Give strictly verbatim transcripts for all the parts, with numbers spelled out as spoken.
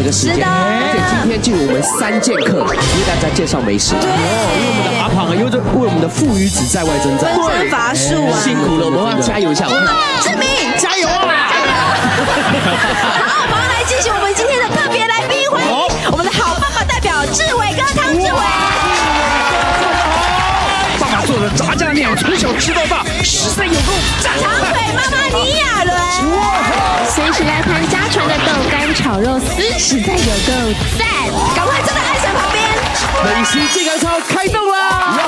个时间，而且今天进入我们三剑客，为大家介绍美食。 对，因为我们的阿胖啊，因为为我们的父与子在外征战， 分身乏术啊， 辛苦了，我们要加油一下。 我们志明加油啊！ 好，马上来进行我们今天的特别来宾，欢迎我们的好爸爸代表志伟哥汤志伟。 爸爸做的炸酱面，我从小吃到大，实在有够赞。 长腿妈妈倪亚伦， 随时来盘家传的豆干炒肉丝，实在有够赞！ 赶快站在艾神旁边。 美食健康操开动啦！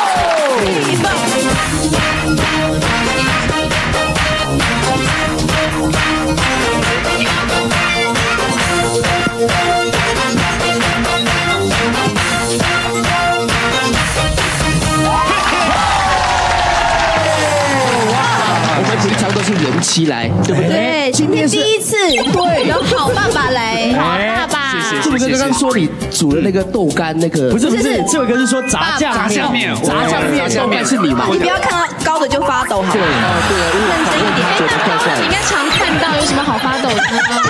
平常都是人妻来，对不对？ 对，今天第一次，对，有好爸爸来， 好爸爸。 是不是刚刚说你煮的那个豆干那个？ 不是不是，志伟哥是说炸酱炸酱面， 炸酱面豆干是你嘛？ 你不要看到高的就发抖，好。 对啊，对啊， 认真一点。哎，大哥，你应该常看到，有什么好发抖的吗？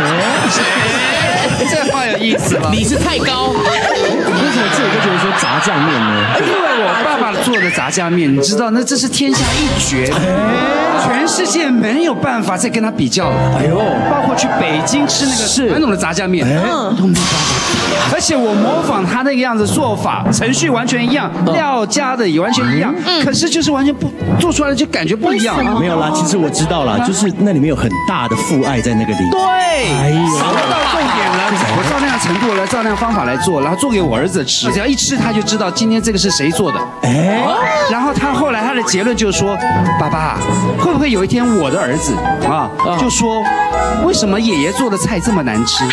这话有意思吗？ 你是太高。 为什么志伟哥觉得说炸酱面呢？ 因为我爸爸做的炸酱面，你知道，那这是天下一绝，全世界没有办法再跟他比较了。哎呦，包括去北京吃那个传统的炸酱面，都没办法。而且我模仿他那个样子做法，程序完全一样，料加的也完全一样，可是就是完全不做出来就感觉不一样。 没有啦，其实我知道啦，就是那里面有很大的父爱在那个里。 对， 哎呦， 找到重点了。我照那样程度来，照那样方法来做，然后做给我儿子吃，只要一吃他就知道今天这个是谁做的。哎，然后他后来他的结论就是说，爸爸，会不会有一天我的儿子啊，就说为什么爷爷做的菜这么难吃？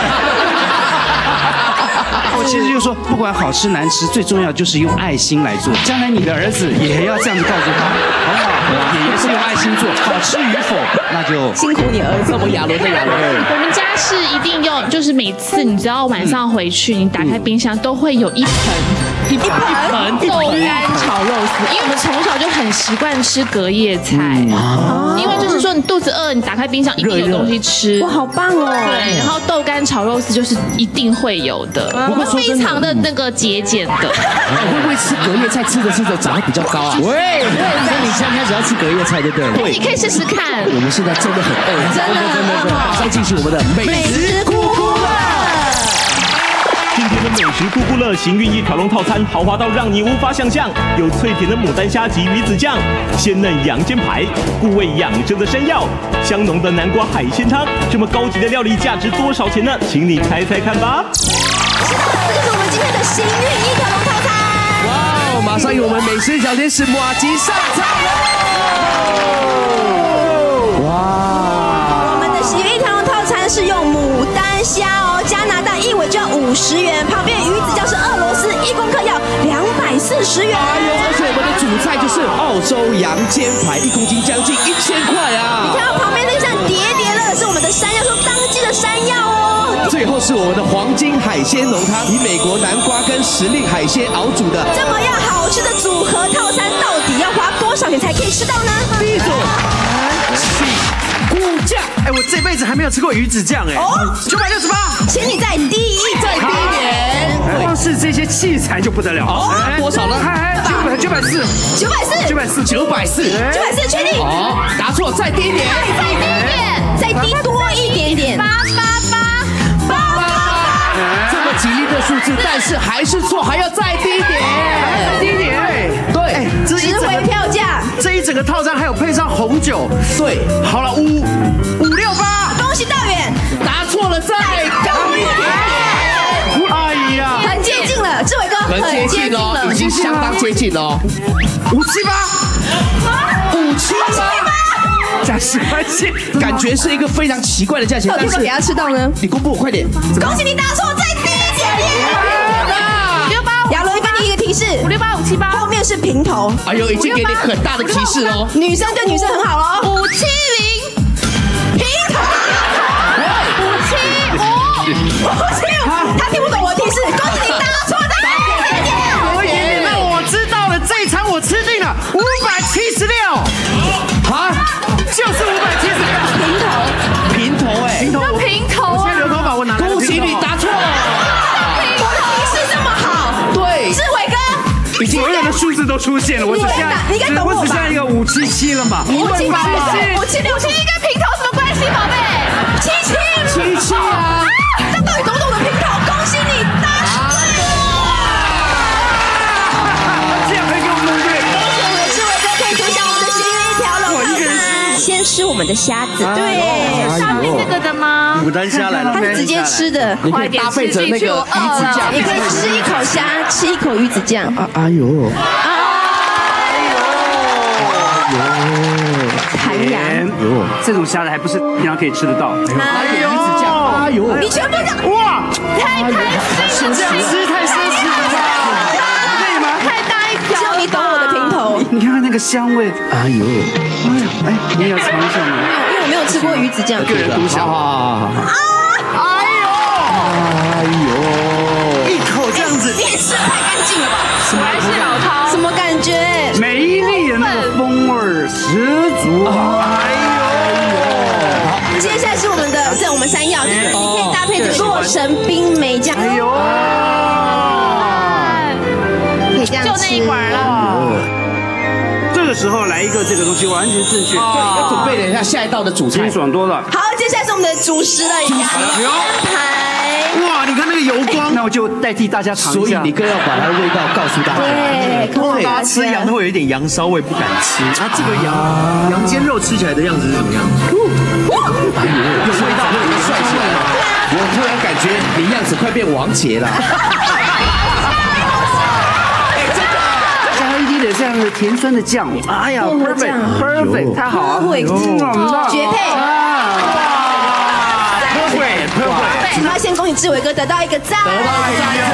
我其实就说，不管好吃难吃，最重要就是用爱心来做。将来你的儿子也要这样子告诉他，好不好？爷爷是用爱心做，好吃与否，那就辛苦你儿子。 我们亚伦的亚伦， 我们家是一定用，就是每次你只要晚上回去，你打开冰箱都会有一盆一盆一盆豆干炒肉丝，因为我们从小就很习惯吃隔夜菜，因为就是说你肚子饿，你打开冰箱一定有东西吃。 哇，好棒哦！ 对，然后豆干炒肉丝就是一定会有的，我们非常的那个节俭的。 会不会吃隔夜菜吃着吃着长得比较高啊？ 喂，所以你现在开始要吃隔夜菜，对不对？ 对，你可以试试看。 我们现在真的很饿， 真的真的真的。 马上进行我们的美食咕咕乐。 今天的美食咕咕乐行运一条龙套餐豪华到让你无法想象，有脆甜的牡丹虾及鱼子酱，鲜嫩羊肩排，固味养生的山药，香浓的南瓜海鲜汤。这么高级的料理价值多少钱呢？请你猜猜看吧。 是的，这就是我们今天的行运一条龙套餐。 哇哦，马上有我们美食小天使马吉上场喽！哇， 我们的行运一条龙套餐是用牡丹虾哦，加拿大一尾就要五十元，旁边鱼子酱是俄罗斯，一公克要两百四十元。 哎呦，而且我们的主菜就是澳洲羊肩排，一公斤将近一千块啊！ 你看到旁边那个像叠叠乐的是我们的山药，说当季的山药哦。 最后是我们的黄金海鲜浓汤，以美国南瓜跟时令海鲜熬煮的。 这么样好吃的组合套餐，到底要花多少钱才可以吃到呢？ 第一组， 菇酱，哎，我这辈子还没有吃过鱼子酱，哎，哦，九百六十八， 请你再低一再低一点。 光是这些器材就不得了。 哦，多少呢？ 九百九百四， 九百四， 九百四， 九百四， 九百四，确定？ 哦，答错，再低一点， 再低一点，再低多一点点。八八八八八八， 这么吉利的数字，但是还是错，还要再低一点， 再低一点。 对， 这值回票价。 这一整个套餐还有配上红酒。 对， 好了，五五六八， 恭喜大远， 答错了，再高一点。 哎呀， 很接近了，志伟哥， 很接近哦，已经相当接近了哦。 五七八， 五七八， 加十块钱， 感觉是一个非常奇怪的价钱，但是到底有没有给他吃到呢？ 你公布，快点！ 恭喜你答错，再低一点点。六八，亚伦给你一个提示， 五六八五七八， 后面是平头。 哎呦，已经给你很大的提示哦。 女生对女生很好哦。 五七零， 平头。 五七五， 五七五，他听不懂我的提示，恭喜你答错，再低一点点。 那我知道了，这一场我吃定了，五百七十六。啊，就是五百七十六。 平头， 平头哎， 平头， 平头啊！ 我现在留头发，我拿来。 恭喜已经所有的数字都出现了，我只剩下你应该懂我吧？ 我只剩下一个五七七了嘛？ 五七八五七六七跟平头什么关系，宝贝？ 七七七七啊！ 这到底懂不懂我的平头？恭喜你，答对！ 这样可以给我弄对。 恭喜我们的志伟哥可以独享我们的幸运一条龙套餐。先吃我们的虾子，对， 上面这个的吗？ 牡丹虾来了， 它是直接吃的， 你可以搭配着那个鱼子酱， 也可以吃一口虾，吃一口鱼子酱。 啊，哎呦， 弹牙， 哟，这种虾的还不是平常可以吃得到。 哎鱼子酱，哎呦， 你全部讲哇， 太开心了， 这样吃太奢侈了吧？可以吗？ 太大一条， 只有你懂我的平头， 你看看那个香味， 哎呦， 哎呀，哎，你也要尝一下吗？ 因为我没有吃过鱼子酱。 个人独享。 哎呦， 一口这样子， 你也吃太干净了吧？ 果然是老饕。 什么感觉？ 每一粒的那个风味十足。哎呦， 接下来是我们的，这我们山药，你可以搭配这个洛神冰梅酱。 哎呦， 可以这样吃。 就那一管了。 这个时候来一个这个东西完全正确， 要准备了一下下一道的主菜清。爽多了。 好，接下来是我们的主食了，羊排。 哇，你看那个油光， 那我就代替大家尝所以一下。 你更要把它的味道告诉大家。 对，告诉大家吃羊都会有一点羊骚味，不敢吃。那这个羊羊肩肉吃起来的样子是怎么样？ 有味道，有帅气吗？我突然感觉你样子快变王杰了。 加一滴的这样的甜酸的酱，哎呀薄荷酱 ，perfect，perfect，太好了， Perfect，绝配。 perfect，perfect。 那先恭喜志伟哥得到一个赞，得到一个赞。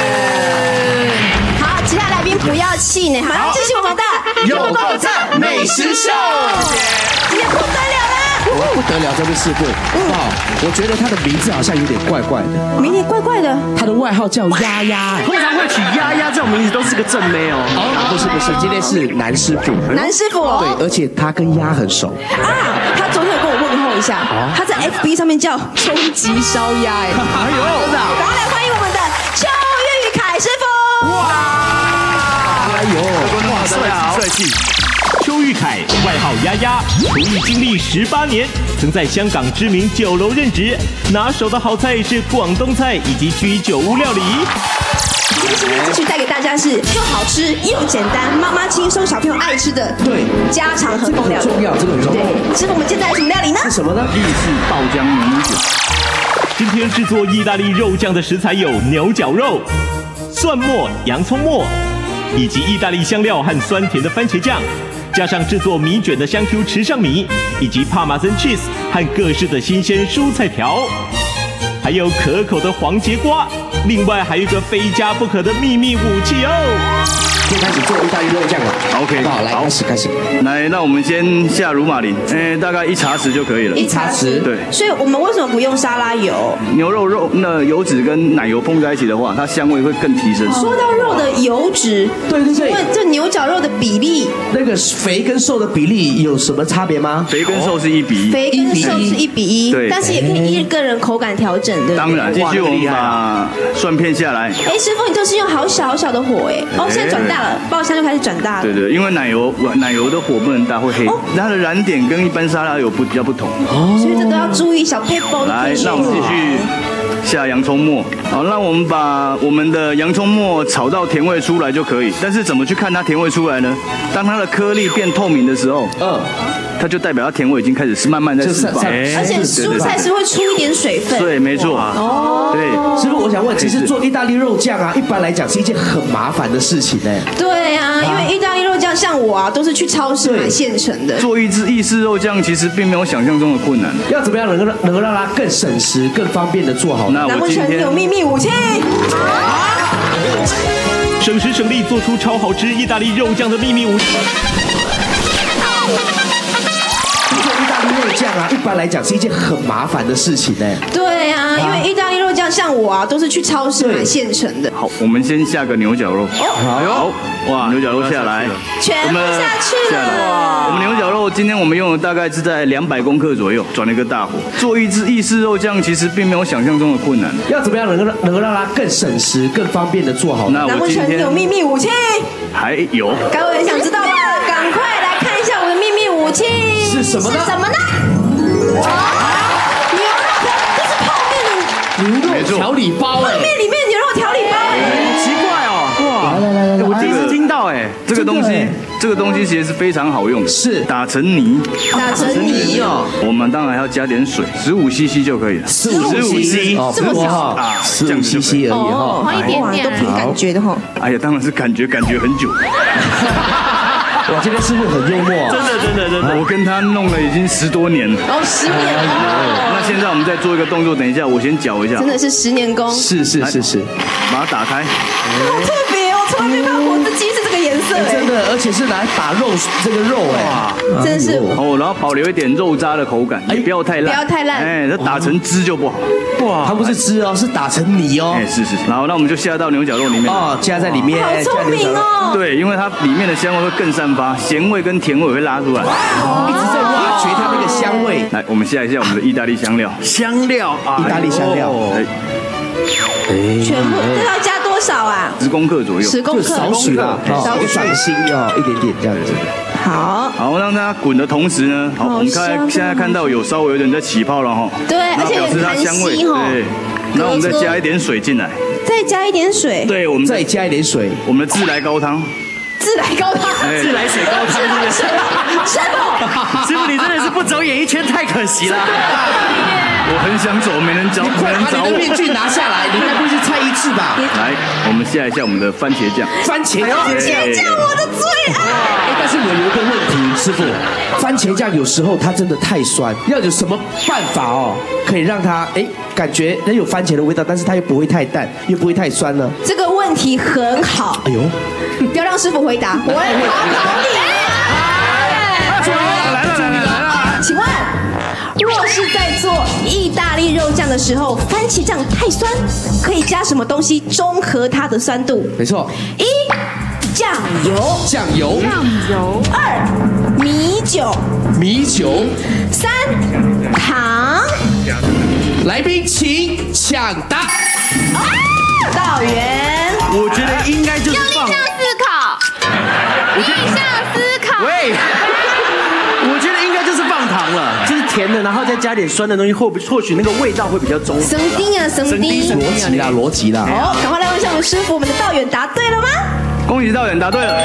好，其他来宾不要气馁，马上继续我们的有够赞美食秀， 今天不得了啦！ 不得了，这位师傅，哇，我觉得他的名字好像有点怪怪的， 明天怪怪的， 他的外号叫丫丫。 通常会取丫丫这种名字都是个正妹哦。 哦，不是不是，今天是男师傅， 男师傅对，而且他跟鸭很熟。 啊，他昨天有跟我问候一下，他在 F B 上面叫终极烧鸭，哎， 哎呦，真的啊， 赶快来欢迎我们的邱玉凯师傅！哇， 哎呦， 哇，帅气帅气。 邱玉凯，外号丫丫，厨艺经历十八年，曾在香港知名酒楼任职，拿手的好菜是广东菜以及居酒屋料理。 今天师傅继续带给大家是又好吃又简单，妈妈轻松，小朋友爱吃的对家常和这个风料理。 很重要，这个很重要。 对，师傅，我们现在来什么料理呢？ 是什么呢？ 意式爆浆牛卷。 今天制作意大利肉酱的食材有牛绞肉、蒜末、洋葱末，以及意大利香料和酸甜的番茄酱，加上制作米卷的香 Q 池上米，以及帕玛森 cheese 和各式的新鲜蔬菜条，还有可口的黄节瓜，另外还有一个非加不可的秘密武器哦。 就开始做意大利肉酱了 OK， 好不好？来， 好开始开始。 来，那我们先下乳马林，哎，大概一茶匙就可以了。 一茶匙。 对， 所以我们为什么不用沙拉油？ 牛肉肉那油脂跟奶油碰在一起的话，它香味会更提升。 说到肉的油脂， 对对对问这牛绞肉的比例， 那个肥跟瘦的比例有什么差别吗？ 肥跟瘦是一比一。 肥跟瘦是一比一， 对但是也可以依个人口感调整，对不对？ 当然，继续我们哇把蒜片下来。 哎，师傅，你都是用好小好小的火哎，哦，现在转大了，爆香就开始转大了。 对对，因为奶油奶油的火不能大，会黑。 哦它的燃点跟一般沙拉油不比较不同。 所以这都要注意小配包的来， 天那我们继续下洋葱末。好，那我们把我们的洋葱末炒到甜味出来就可以。但是怎么去看它甜味出来呢？当它的颗粒变透明的时候， 嗯， 它就代表它甜味已经开始是慢慢在释放。 就散散而且蔬菜是会出一点水分。 对，没错。 哦， 对， 师傅，我想问，其实做意大利肉酱啊，一般来讲是一件很麻烦的事情呢。 对啊，因为意大利肉酱像我啊，都是去超市买现成的。 做一只意式肉酱其实并没有想象中的困难。 要怎么样能够让能够让它更省时、更方便的做好呢？ 那难不我今天成有秘密武器？ 省时省力做出超好吃意大利肉酱的秘密武器。 做意大利肉酱啊，一般来讲是一件很麻烦的事情呢。 对啊，因为意大利肉酱像像我啊，都是去超市买现成的。 好，我们先下个牛角肉。 好， 哇，牛角肉下来， 全部下去了。 我们牛角肉今天我们用的大概是在两百公克左右，转了一个大火。做一只意式肉酱其实并没有想象中的困难。 要怎么样能够能够让它更省时、更方便的做好？ 那难不成你有秘密武器？ 还有， 各位很想知道吧？赶快来看一下我的秘密武器是什么呢？ 是什么呢？牛肉，这是泡面的牛肉调理包哎， 泡面里面牛肉调理包哎， 奇怪哦，哇，来来来，我第一次听到哎，这个东西，这个东西其实是非常好用的， 是打成泥， 打成泥哦。 我们当然要加点水，十五 C C 就可以了， 十五 C C 这么少啊， 十五 C C 而已哈， 放一点点， 都凭感觉的哈。 哎呀，当然是感觉，感觉很久。 哇，这个师傅很幽默， 真的真的真的，我跟他弄了已经十多年了。 哦，十年哦。 那现在我们再做一个动作，等一下我先搅一下。 真的是十年功。 是是是是， 把它打开。 好特别哦，从来没看过火子鸡是这个颜色哎。 真的，而且是拿来打肉这个肉哎， 真的是。 哦，然后保留一点肉渣的口感，也不要太烂， 不要太烂。 哎，它打成汁就不好。 哇，它不是汁哦，是打成泥哦。 哎，是是是。然后那我们就下到牛角肉里面。 哦，加在里面。 好聪明哦。 对，因为它里面的香味会更散发，咸味跟甜味会拉出来。 一直在挖掘它那个香味。 来，我们下一下我们的意大利香料。 香料啊，意大利香料。哎， 全部这要加多少啊？ 十公克左右。 十公克。 少许啦，少许掌心哦，一点点这样子。 好。 好，让它滚的同时呢，好，我们看现在看到有稍微有点在起泡了哈。 对，而且表示它香味。对。那我们再加一点水进来。 再加一点水。 对，我们再加一点水。 我们的自来高汤。 自来高汤， 自来水高汤，是不是？ 师傅， 师傅你真的是不走演艺圈太可惜了。我很想走，没人找，没人找我。 把你的面具拿下来，你该不会是蔡依智吧？ 来，我们下一下我们的番茄酱。 番茄酱， 番茄酱我的最爱。 哎，但是我有一个问题，师傅，番茄酱有时候它真的太酸，要有什么办法哦，可以让它哎感觉能有番茄的味道，但是它又不会太淡，又不会太酸呢？ 这个问题很好。 哎呦， 不要让师傅回答，我来考考你。 来了来了来了， 请问，若是在做意大利肉酱的时候，番茄酱太酸，可以加什么东西中和它的酸度？ 没错， 一酱油， 酱油， 酱油； 二米酒， 米酒； 三糖。 来宾请抢答。 道元， 我觉得应该就是放。 逆向思考，逆向思考。 喂，我觉得应该就是放糖了，就是甜的，然后再加点酸的东西，或或许那个味道会比较中和。 生丁啊，生丁， 逻辑啦，逻辑啦。 好，赶快来问一下我们师傅，我们的道远答对了吗？ 恭喜道远答对了。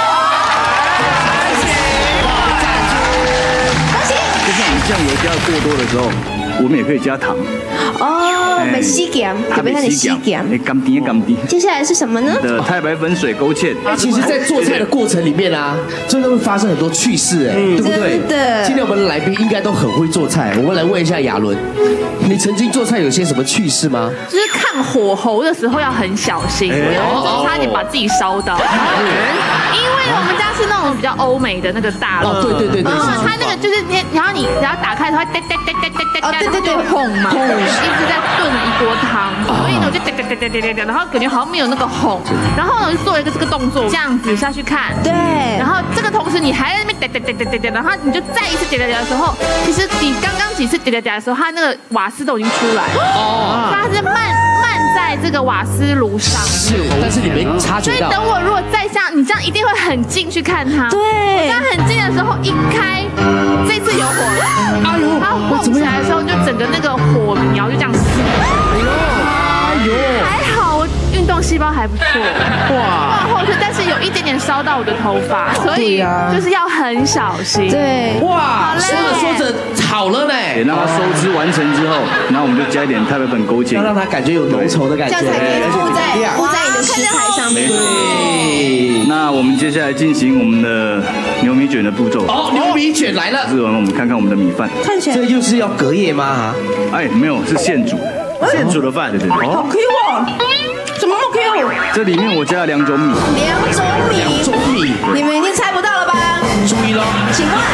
恭喜！ 就像你酱油加的过多的时候，我们也可以加糖。 哦，没吸咸，特别它的吸咸。 哎，甘甜甘甜。 接下来是什么呢？ 的太白粉水勾芡。 哎，其实，在做菜的过程里面啊，真的会发生很多趣事，哎，对不对？ 真的。 今天我们的来宾应该都很会做菜，我们来问一下亚伦，你曾经做菜有些什么趣事吗？ 就是看火候的时候要很小心，我有时候差点把自己烧到。因为我们家是那种比较欧美的那个大炉， 对对对对， 它那个就是你，然后你然后打开它会哒哒哒哒哒哒，对对对，烘嘛，一直在炖了一锅汤，所以呢我就哒哒哒哒哒哒，然后感觉好像没有那个烘，然后呢我就做一个这个动作，这样子下去看， 对， 然后这个同时你还在那边哒哒哒哒哒哒，然后你就再一次哒哒哒的时候，其实你刚刚几次哒哒哒的时候，它那个瓦斯都已经出来了，哦，它是慢慢在这个瓦斯炉上， 是，但是你没察觉到， 所以等我如果再像你这样，一定会很近去看它， 对， 这样很近的时候一开，这次有火了，哎呦，它蹦起来的时候就整个那个火苗就这样。哎呦，哎呦，还好我运动细胞还不错，哇，后是但是有一点点烧到我的头发，所以就是要很小心。 对， 哇，说着说着好了呢， 让它收汁完成之后，然后我们就加一点太白粉勾芡， 要让它感觉有浓稠的感觉， 这样才可以敷在敷在你的食材上面。 对，那我们接下来进行我们的牛米卷的步骤。 哦，牛米卷来了。 是完，我们看看我们的米饭。 看起来这就是要隔夜吗？ 哎，没有，是现煮的， 现煮的饭，对对对。 好 Q 哦，怎么那么 Q？ 这里面我加了两种米。 两种米， 两种米， 你们已经猜不到了吧？ 注意喽。 请问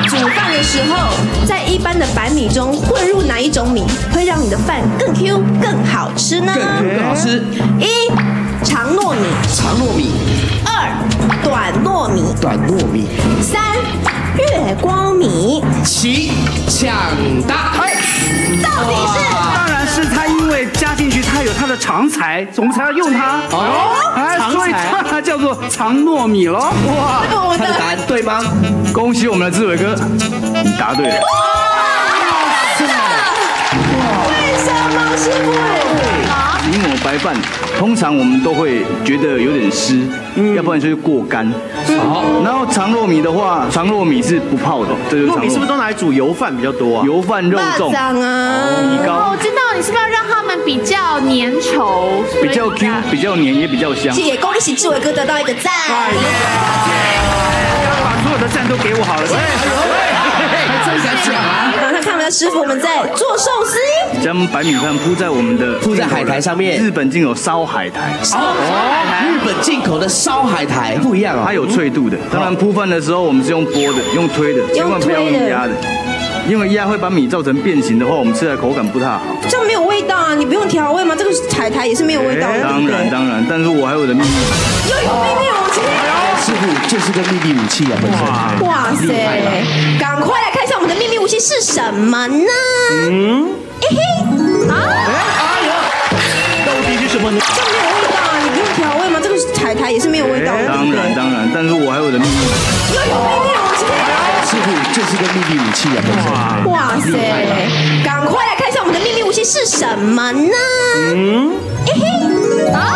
煮饭的时候，在一般的白米中混入哪一种米，会让你的饭更 Q 更好吃呢？ 更好吃。 一、长糯米； 长糯米。 二、短糯米； 短糯米。 三、月光米。 齐，抢答。哎， 到底是？ 当然是他，因为加进去他有他的长才，我们才要用它。哦，哎，所以它叫做长糯米喽。哇， 他的答案对吗？ 恭喜我们的志伟哥，你答对了。 为什么师傅？ 米抹白饭，通常我们都会觉得有点湿，要不然就是过干。好，然后长糯米的话，长糯米是不泡的，这就是长糯米。 糯米是不是都拿来煮油饭比较多啊？ 油饭肉粽啊， 米糕。 哦，我知道你是不是要让他们比较粘稠， 比较 Q， 比较黏，也比较香。 也恭喜志伟哥得到一个赞。 把所有的赞都给我好了。 还真敢讲啊！ 马上看我们的师傅，我们在做寿司。 将白米饭铺在我们的铺在海苔上面。 日本进口烧海苔。 哦，日本进口的烧海苔不一样啊， 它有脆度的。当然铺饭的时候我们是用拨的，用推的，千万不要用压的。因为压会把米造成变形的话，我们吃起来口感不太好。 这样没有味道啊！你不用调味吗？这个海苔也是没有味道的。 当然当然，但是我还有我的秘密。 又有秘密武器。 师傅就是个秘密武器啊！本身。 哇塞！赶快来看一下我们的秘密武器是什么呢？嗯。嘿嘿。啊！ 哎呀，到底是什么呢？ 这没有味道啊！你不用调味吗？这个海苔也是没有味道的。 当然当然，但是我还有我的秘密。 又有秘密武器。 师傅就是个秘密武器啊！本身。 哇塞！赶快来看一下我们的秘密武器是什么呢？嗯。嘿嘿。啊！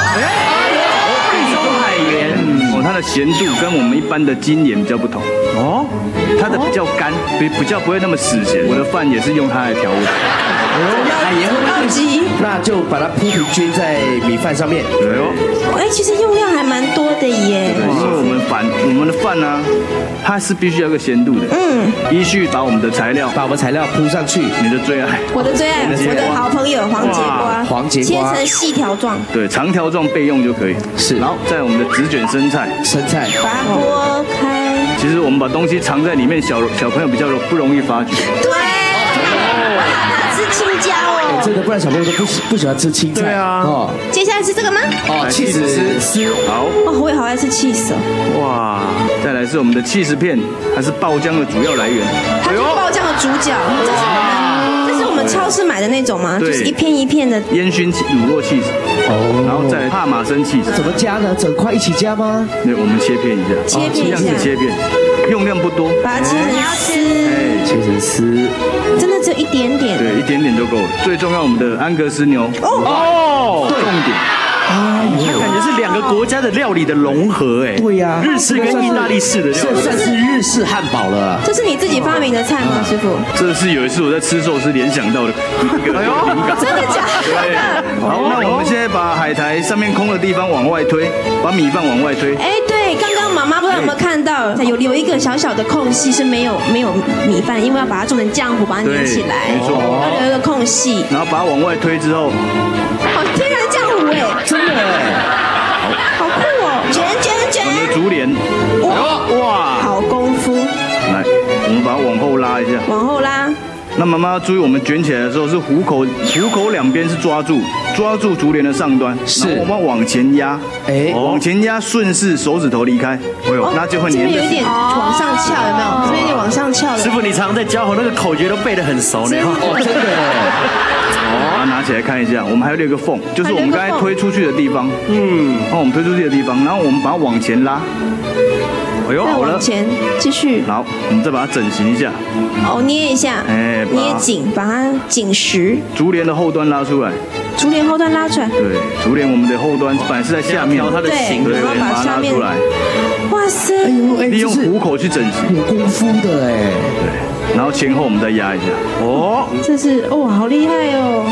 哦，它的咸度跟我们一般的精盐比较不同哦，它的比较干，比比较不会那么死咸。我的饭也是用它来调味。 海盐会不会？那就把它铺平均在米饭上面。 对哦。 哎，其实用量还蛮多的耶。 对，因为我们饭我们的饭呢、啊，它是必须要有个咸度的。嗯。依序把我们的材料， 把我们材料铺上去。 你的最爱。 我的最爱，我的好朋友黄节瓜。 黄节瓜。 切成细条状。 对，长条状备用就可以。 是。 然后在我们的纸卷生菜。 生菜。 把它剥开。 其实我们把东西藏在里面，小小朋友比较不容易发觉。 对。我好怕吃青椒哦。 真的，不然小朋友都不喜不喜欢吃青菜。 对啊。 哦。接下来是这个吗？ 哦，起司丝。 好。 哦，我也好爱吃起司哦。 哇。再来是我们的起司片，它是爆浆的主要来源。 它就是爆浆的主角。这是我们，这是我们超市买的那种吗？就是一片一片的。 烟熏乳酪起司。哦。然后再帕玛森起司。 怎么加呢？整块一起加吗？ 对，我们切片一下。 切片一下。 切片。用量不多。 把它切成丝。 哎， 切成丝。 真的只有一点点。 对，一点点就够了。最重要，我们的安格斯牛。哦。重点。 啊，它感觉是两个国家的料理的融合，哎。 对呀。 日式跟意大利式的料理。 这算是日式汉堡了。 这是你自己发明的菜吗，师傅？ 这是有一次我在吃寿司联想到的一个灵感。 真的假的？ 好，那我们现在把海苔上面空的地方往外推，把米饭往外推。 哎，对，刚刚妈妈不知道有没有看到，有留一个小小的空隙是没有没有米饭，因为要把它做成浆糊，把它粘起来。 没错。 要留一个空隙。 然后把它往外推之后， 好天然的浆糊哎， 真的哎， 好酷哦！卷卷卷。 我们的竹帘。哇哇！ 好功夫。 来，我们把它往后拉一下。 往后拉。 那妈妈注意，我们卷起来的时候是虎口，虎口两边是抓住，抓住竹帘的上端，是我们往前压，哎，往前压，顺势手指头离开，哎呦，那就会粘。 这边有点往上翘，有没有？这边有点往上翘了。 师傅，你常常在教我那个口诀都背得很熟呢。 哦，真的。 哦，把它拿起来看一下，我们还有一个缝，就是我们刚才推出去的地方。嗯，哦，我们推出去的地方，然后我们把它往前拉。 哎呦，好了，往前继续。 好，我们再把它整形一下。 哦，捏一下，哎，捏紧，把它紧实。 竹帘的后端拉出来。 竹帘后端拉出来。 对，竹帘我们的后端本来是在下面， 调它的形， 对，然后把它拉出来。哇塞！ 利用虎口去整形， 有功夫的哎。 对，然后前后我们再压一下。 哦，这是哦，好厉害哦！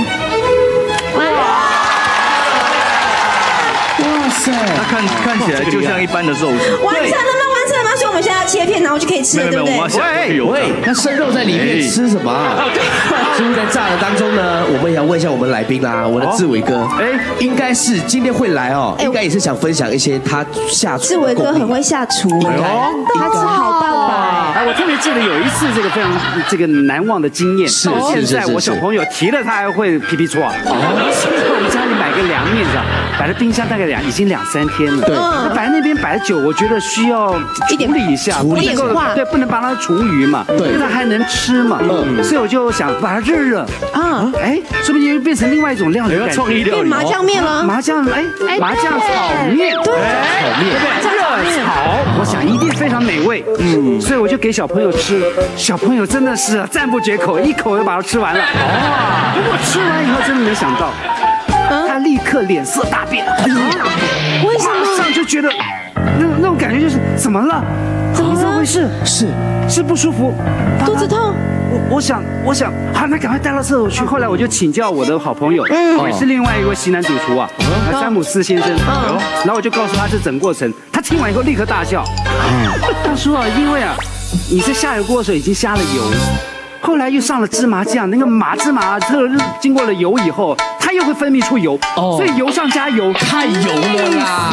哇塞， 它看看起来就像一般的寿司。 完成了吗？完成了吗？ 所以我们现在要切片，然后就可以吃了，对不对？ 喂喂，那生肉在里面吃什么啊？是不是在炸的当中呢？我们也要问一下我们来宾啦，我的志伟哥，哎，应该是今天会来哦，应该也是想分享一些他下厨。 志伟哥很会下厨，他是好爸爸。 哎，我特别记得有一次这个非常这个难忘的经验， 是现在我小朋友提了他还会皮皮搓啊。我们家里买个凉面子，摆在冰箱大概两已经两三天了。对，摆在那边摆久，我觉得需要一点理一下， 处理化， 对，不能把它厨余嘛，对，它还能吃嘛。嗯，所以我就想把它热热啊，哎，说不定变成另外一种料理， 创意料理， 麻酱面了， 麻酱哎，麻酱炒面，对，炒面，热炒，我想一定非常美味。嗯，所以我就给小朋友吃，小朋友真的是赞不绝口，一口就把它吃完了。哦，不过吃完以后真的没想到，他立刻脸色大变， 为什么？ 马上就觉得那那种感觉就是怎么了？怎么回事？是是不舒服， 肚子痛。 我我想我想，好，那赶快带到厕所去。后来我就请教我的好朋友，嗯，也是另外一位西南主厨啊，詹姆斯先生。嗯，然后我就告诉他这整过程，他听完以后立刻大笑。他说啊，因为啊，你在下油锅的时候已经加了油，后来又上了芝麻酱，那个麻芝麻特经过了油以后，它又会分泌出油，所以油上加油， 太油了啦。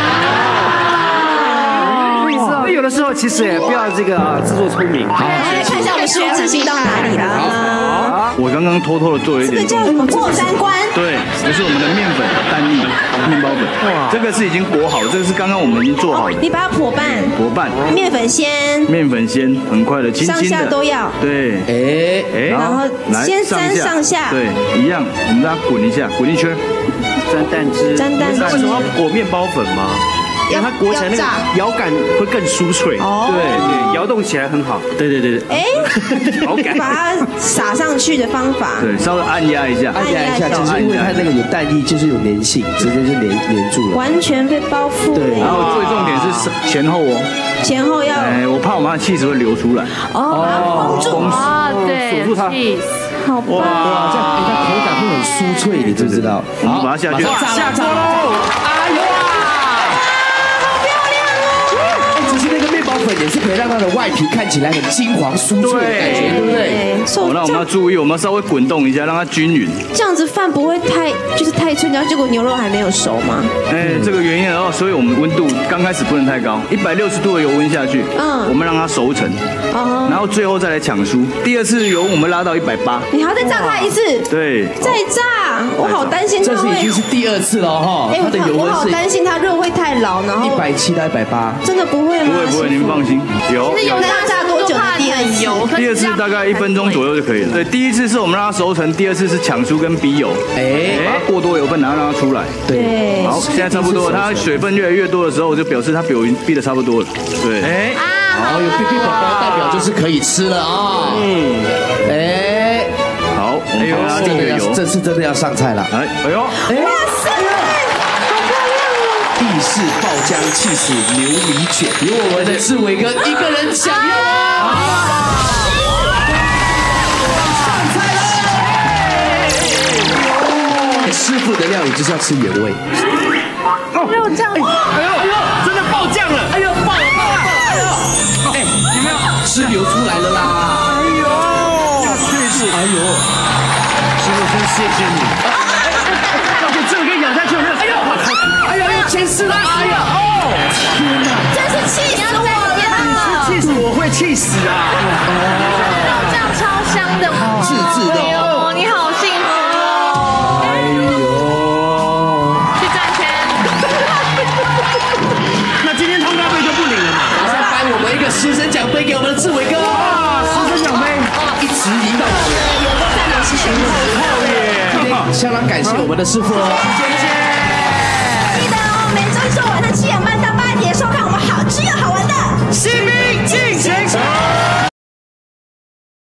所以有的时候其实也不要这个自作聪明。好， 来看一下我们师傅执行到哪里了。 好，我刚刚偷偷的做了一点。 这个叫什么过三关？ 对，这是我们的面粉、蛋液、面包粉。哇，这个是已经裹好了，这个是刚刚我们已经做好的。 你把它破拌。 破拌。 面粉先。 面粉先，很快的，轻轻的。 上下都要。 对。 哎哎， 然后先沾上下。 对，一样，我们让它滚一下，滚一圈。 沾蛋汁。 沾蛋汁。 为什么要裹面包粉吗？因为它裹起来那个摇感会更酥脆， 哦，对对，摇动起来很好， 对对对对。 哎， 好感， 把它撒上去的方法， 对，稍微按压一下， 按压一下，就是因为它那个有蛋液，就是有粘性，直接就粘粘住了， 完全被包覆。 对，然后最重点是前后哦， 前后要， 哎，我怕我们的气质会流出来， 哦，封住， 啊，对， 锁住它， 好棒， 哇，这样它口感会很酥脆，你知不知道？ 我们把它下去， 下锅喽！哎呦！粉也是可以让它的外皮看起来很金黄酥脆的感觉，对不对？ 好，那我们要注意，我们要稍微滚动一下，让它均匀。 这样子饭不会太就是太脆，然后结果牛肉还没有熟吗？ 哎，这个原因然后，所以我们温度刚开始不能太高，一百六十度的油温下去，嗯，我们让它熟成，哦，然后最后再来抢酥。第二次油我们拉到一百八， 你还要再炸它一次？ 对， 再炸，我好担心它会。 这是已经是第二次了哈。 哎，我我好担心它肉会太老，然后一百七到一百八， 真的不会吗？ 不会不会，你们放心，有。 那油炸炸多久的第二油？ 第二次大概一分钟左右就可以了。对，第一次是我们让它熟成，第二次是抢酥跟逼油，哎，把它过多油分，然后让它出来。 对， 好，现在差不多，它水分越来越多的时候，就表示它比我逼的差不多了。对，哎， 好，有 B B 宝宝代表就是可以吃了啊。嗯，哎， 好，我们把它这个要，这次真的要上菜了。哎， 哎呦， 哇塞！ 意式爆浆气死牛米卷，由我们的志伟哥一个人享用啊！上菜了！师傅的料理就是要吃原味。 肉酱，哎呦哎呦，真的爆酱了！ 哎呦，爆了爆了爆了！哎，有没有汁流出来了啦？ 哎呦，确实，哎呦，师傅真谢谢你。 要不这个可以咬下去，有没有？哎呦！ 哎呀，又牵丝了！哎呀，哦，天哪， 真是气死我了！ 气死我会气死啊！ 肉酱超香的， 自制的哦，你好幸福哦！ 哎呦， 去赚钱。 那今天通告费就不领了嘛？ 马上颁我们一个师生奖杯给我们的志伟哥！ 哇，师生奖杯一直赢到底！ 有个赞美是选手， 今天相当感谢我们的师傅哦。